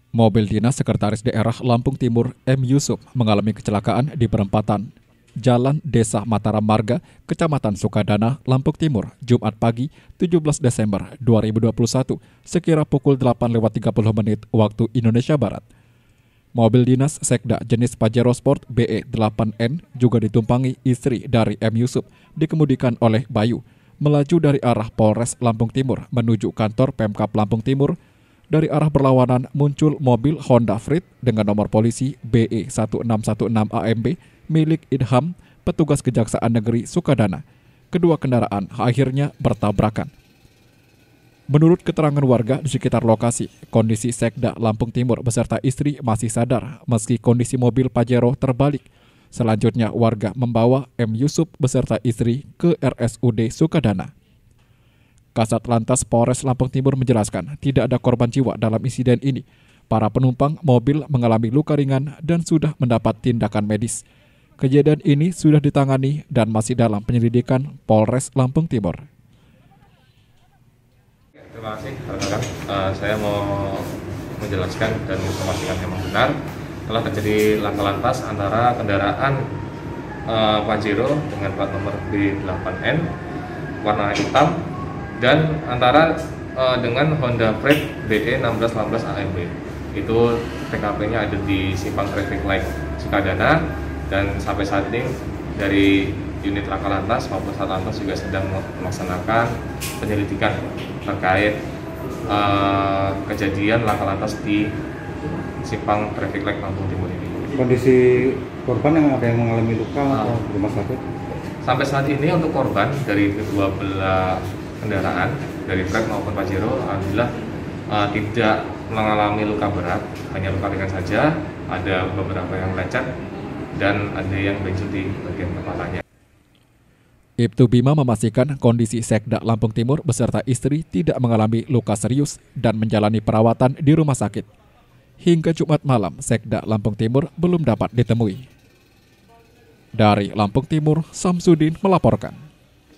Mobil dinas Sekretaris Daerah Lampung Timur M. Yusuf mengalami kecelakaan di perempatan Jalan Desa Mataram Marga, Kecamatan Sukadana, Lampung Timur, Jumat pagi 17 Desember 2021, sekira pukul 8:30 waktu Indonesia Barat. Mobil dinas Sekda jenis Pajero Sport BE8N juga ditumpangi istri dari M. Yusuf, dikemudikan oleh Bayu, melaju dari arah Polres Lampung Timur menuju kantor Pemkab Lampung Timur. Dari arah berlawanan muncul mobil Honda Freed dengan nomor polisi BE1616AMB milik Idham, petugas Kejaksaan Negeri Sukadana. Kedua kendaraan akhirnya bertabrakan. Menurut keterangan warga di sekitar lokasi, kondisi Sekda Lampung Timur beserta istri masih sadar meski kondisi mobil Pajero terbalik. Selanjutnya warga membawa M. Yusuf beserta istri ke RSUD Sukadana. Kasat Lantas Polres Lampung Timur menjelaskan tidak ada korban jiwa dalam insiden ini. Para penumpang mobil mengalami luka ringan dan sudah mendapat tindakan medis. Kejadian ini sudah ditangani dan masih dalam penyelidikan Polres Lampung Timur. Terima kasih rekan-rekan. Saya mau menjelaskan dan memastikan memang benar telah terjadi laka lantas antara kendaraan Pajero dengan plat nomor B8N warna hitam dan antara dengan Honda Freed BE1616AMB. Itu TKP-nya ada di Simpang Traffic Light Sukadana, dan sampai saat ini dari unit laka lantas maupun Satlantas juga sedang melaksanakan penyelidikan terkait kejadian laka lantas di Simpang Traffic Light Lampung Timur ini. Kondisi korban yang ada yang mengalami luka atau rumah sakit? Sampai saat ini untuk korban dari kedua belah kendaraan dari Freed maupun Pajero alhamdulillah tidak mengalami luka berat, hanya luka ringan saja. Ada beberapa yang lecet dan ada yang benjut di bagian kepalanya. Ibtu Bima memastikan kondisi Sekda Lampung Timur beserta istri tidak mengalami luka serius dan menjalani perawatan di rumah sakit. Hingga Jumat malam, Sekda Lampung Timur belum dapat ditemui. Dari Lampung Timur, Samsudin melaporkan.